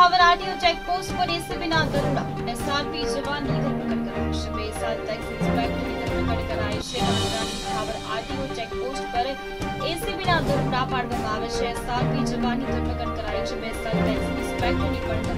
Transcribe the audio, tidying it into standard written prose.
Visavadar RTO checkpost પર એસીબીના દરોડા અને એસઆરપી જવાનની ધરપકડ કરાઈ છે। બેસાલ ટેક્સ ઇન્સ્પેક્ટરની ધરપકડ કરાઈ છે। નર્મદાની વિસાવદર આરટીઓ ચેકપોસ્ટ પર એસીબીના દરોડા પાડવામાં આવે છે। એસઆરપી જવાનની ધરપકડ કરાઈ છે। બેસાલ ટેક્સ ઇન્સ્પેક્ટરની પણ